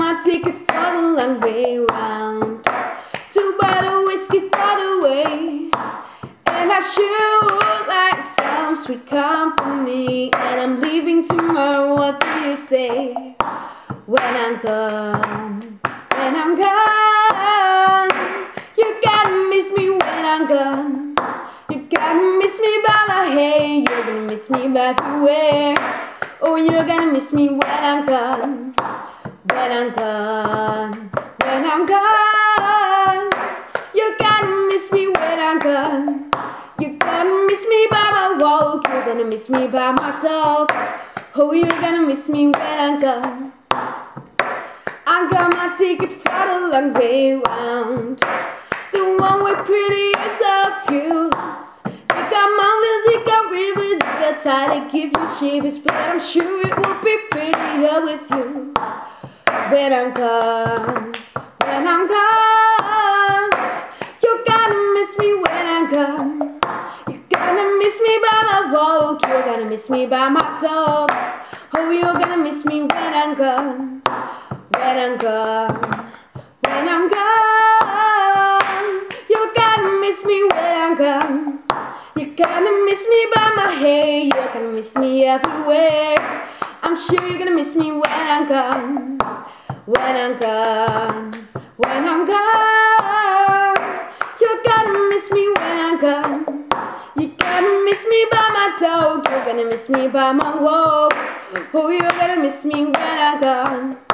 my ticket for the long way round. 2 bottle whiskey for the way. And I sure would like some sweet company. And I'm leaving tomorrow, what do you say? When I'm gone, when I'm gone, you gotta miss me when I'm gone. You gotta miss me by my hair, you're gonna miss me by everywhere. Oh, you're gonna miss me when I'm gone. When I'm gone, when I'm gone, you're gonna miss me when I'm gone. You're gonna miss me by my walk, you're gonna miss me by my talk. Oh, you're gonna miss me when I'm gone. I got my ticket for the long way round, the one with pretty as a fuse. You got mountains, you got rivers, you got tide that give you shivers, but I'm sure it will be prettier with you. When I'm gone, when I'm gone, you're gonna miss me when I'm gone. You're gonna miss me by my walk, you're gonna miss me by my talk. Oh, you're gonna miss me when I'm gone. When I'm gone, when I'm gone, you're gonna miss me when I'm gone. You're gonna miss me by my hair, you're gonna miss me everywhere. I'm sure you're gonna miss me when I'm gone. When I'm gone, when I'm gone, you're gonna miss me when I'm gone. You're gonna miss me by my talk, you're gonna miss me by my walk. Oh, you're gonna miss me when I'm gone.